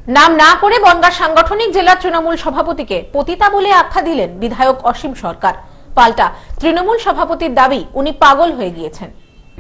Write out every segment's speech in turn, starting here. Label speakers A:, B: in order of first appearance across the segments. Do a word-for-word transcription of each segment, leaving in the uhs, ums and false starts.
A: নাম না করে বনগাঁ সাংগঠনিক জেলা তৃণমূল সভাপতিকে পতিতা বলে আখ্যা দিলেন বিধায়ক অসীম সরকার। পাল্টা তৃণমূল সভাপতির দাবি উনি পাগল হয়ে গিয়েছেন।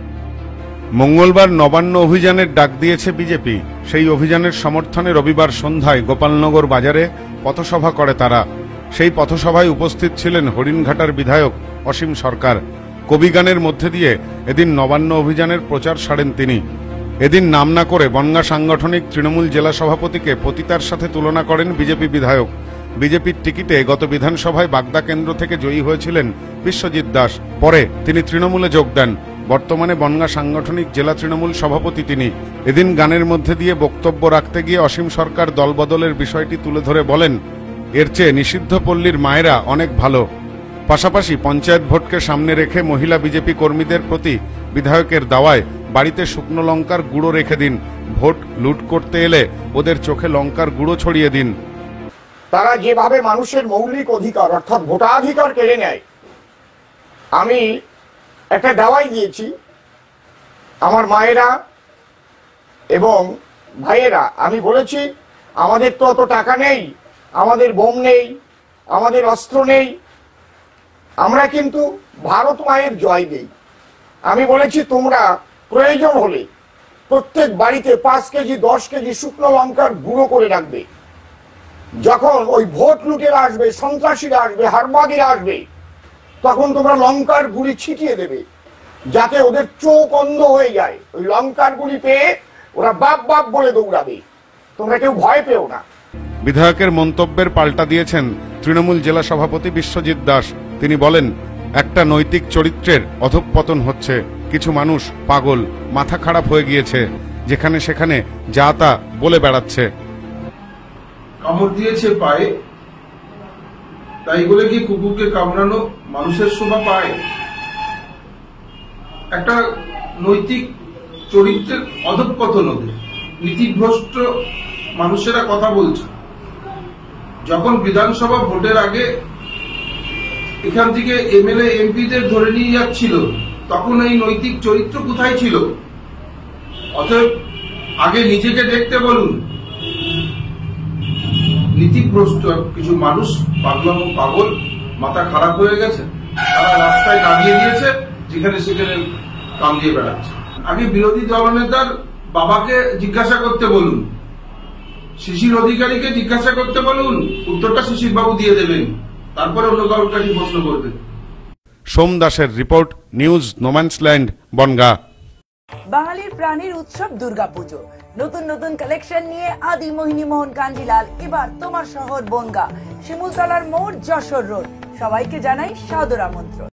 B: মঙ্গলবার নবান্ন অভিযানের ডাক দিয়েছে বিজেপি। সেই অভিযানের সমর্থনে রবিবার সন্ধ্যায় গোপালনগর বাজারে পথসভা করে তারা। সেই পথসভায় উপস্থিত ছিলেন হরিণঘাটার বিধায়ক অসীম সরকার। কবিগানের মধ্যে দিয়ে এদিন নবান্ন অভিযানের প্রচার সারেন তিনি। এদিন নাম না করে বনগাঁ সাংগঠনিক তৃণমূল জেলা সভাপতিকে পতিতার সাথে তুলনা করেন বিজেপি বিধায়ক। বিজেপির টিকিটে গত বিধানসভায় বাগদা কেন্দ্র থেকে জয়ী হয়েছিলেন বিশ্বজিৎ দাস। পরে তিনি তৃণমূলে যোগ দেন। বর্তমানে বনগাঁ সাংগঠনিক জেলা তৃণমূল সভাপতি তিনি। এদিন গানের মধ্যে দিয়ে বক্তব্য রাখতে গিয়ে অসীম সরকার দলবদলের বিষয়টি তুলে ধরে বলেন, এর চেয়ে নিষিদ্ধ পল্লীর মায়েরা অনেক ভালো। পাশাপাশি পঞ্চায়েত ভোটকে সামনে রেখে মহিলা বিজেপি কর্মীদের প্রতি বিধায়কের দাওয়ায় বাড়িতে শুকনো লঙ্কার গুঁড়ো রেখে দিন। ভোট লুট করতে এলে ওদের চোখে লঙ্কার গুঁড়ো ছড়িয়ে দিন।
C: তারা যেভাবে মানুষের মৌলিক অধিকার অর্থাৎ ভোটাধিকার কেড়ে নেয়, আমি একটা দাওয়াই দিয়েছি। আমার মায়েরা এবং ভাইয়েরা, আমি বলেছি আমাদের তো অত টাকা নেই, আমাদের বোম নেই, আমাদের অস্ত্র নেই, আমরা কিন্তু ভারত মায়ের জয় দেই। আমি বলেছি তোমরা প্রয়োজন হলে প্রত্যেক বাড়িতে পাঁচ কেজি দশ কেজি শুকনো লঙ্কার গুঁড়ো করে রাখবে। যখন ওই ভোট লুটেরা আসবে, সন্ত্রাসীরা আসবে, হারবাগীরা আসবে, তখন তোমরা লঙ্কার গুঁড়ি ছিটিয়ে দেবে, যাতে ওদের চোখ অন্ধ হয়ে যায়। ওই লঙ্কার গুঁড়ি পেয়ে ওরা বাপ বাপ বলে দৌড়াবে। তোমরা কেউ ভয় পেও না।
B: বিধায়কের মন্তব্যের পাল্টা দিয়েছেন তৃণমূল জেলা সভাপতি বিশ্বজিৎ দাস। তিনি বলেন, একটা নৈতিক চরিত্রের অধঃপতন হচ্ছে। কিছু মানুষ পাগল, মাথা খারাপ হয়ে গিয়েছে, যেখানে সেখানে যা তা বলে বেড়াচ্ছে।
D: কামড় দিয়েছে পায়ে, তাই বলে কি কুকুরকে কামড়ানো মানুষের শোভা পায়? একটা নৈতিক চরিত্রের অধঃপতন ওদের, নীতিভ্রষ্ট মানুষেরা কথা বলছে। যখন বিধানসভা ভোটের আগে এখান থেকে এমএলএ এমপিদের ধরে নিয়ে যাচ্ছিল, তখন এই নৈতিক চরিত্র কোথায় ছিল? অতএব আগে নিজেকে দেখতে বলুন। নীতিভ্রষ্ট কিছু মানুষ, পাগলাম পাগল, মাথা খারাপ হয়ে গেছে, তারা রাস্তায় নামিয়ে দিয়েছে, যেখানে সেখানে কাম দিয়ে বেড়াচ্ছে। আগে বিরোধী দলনেতার বাবাকে জিজ্ঞাসা করতে বলুন, শিশির অধিকারীকে জিজ্ঞাসা করতে বলুন, উত্তরটা শিশির বাবু দিয়ে দেবেন, তারপরে অন্য কারোর কাছে প্রশ্ন করবেন।
B: সোম দাসের রিপোর্ট, নিউজ নোম্যান্সল্যান্ড, বনগাঁ।
E: বাঙালির প্রাণীর উৎসব দুর্গাপুজো। নতুন নতুন কালেকশন নিয়ে আদি মোহিনী মোহন কাঞ্জিলাল এবার তোমার শহর বনগাঁ, শিমুলতলার মোড়, যশোর রোড। সবাইকে জানাই সাদর আমন্ত্রণ।